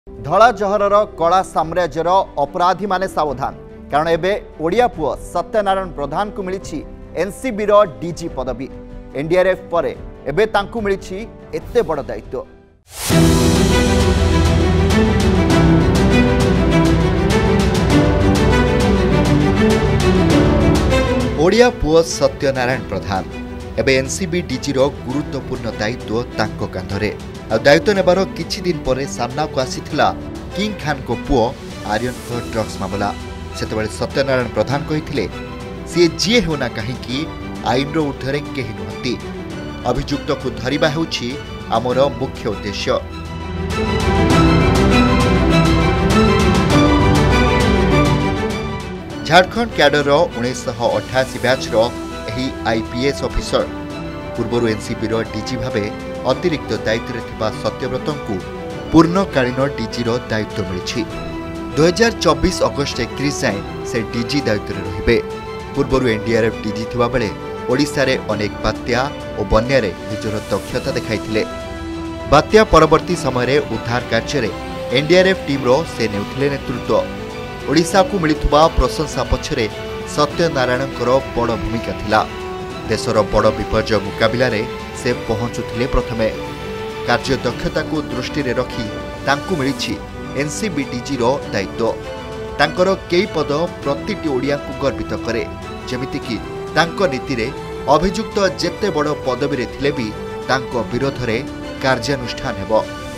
धला जहरर कला साम्राज्यर अपराधी माने सावधान कारण एबे ओडिया पुओ सत्यनारायण प्रधान को मिली एनसीबी रो डीजी पदवी। एनडीआरएफ परे एबे तांकु मिली एते बड़ दायित्व। ओडिया पुओ सत्यनारायण प्रधान एबे एनसीबी डीजी रो गुरुत्वपूर्ण दायित्व तांको कांधरे। दायित्व नेबार किछि दिन परे सामना को आसीथिला किंग खान को पुओ आर्यन को ड्रग्स मामला। सेतबेले सत्यनारायण प्रधान कहिथिले सी जीए होना कहीं आईन रो उद्धरे केही नहंती, अभियुक्त को धरिबा हेउछि आमर मुख्य उद्देश्य। झारखंड कैडर 1988 बैच रो एही आईपीएस ऑफिसर पूर्व एनसीबी रो डीजी भावे अतिरिक्त दायित्व थिबा सत्यव्रत को पूर्णकालीन डीजी रो दायित्व मिली। 2024 अगस्ट 31 जाए से डीजी दायित्व रहिबे। पूर्व एनडीआरएफ डीजी थिबा बेले ओडिशा रे अनेक बात्या और बन्या रे निजर दक्षता देखाइथिले। बात्या परवर्ती समय रे उद्धार कार्य रे एनडीआरएफ टीम रो से नेउथिले नेतृत्व। ओडिशा को मिलिथुबा प्रशंसा पछरे सत्यनारायणकर बड़ भूमिका थिला। देशर बड़ विपर्यय मुकाबिला रे से पहुंचुथिले प्रथमे। कार्य दक्षता को दृष्टि रे रखी तांकु मिलिछि एनसीबी डीजी रो दायित्व। तांकर केई पद प्रतिटी ओडिया को गर्वित करे, जेमिति कि तांको नीति रे अभियुक्त जेते बड़ पदवी रे थिले भी तांको विरोध रे कार्यानुष्ठान हेबो।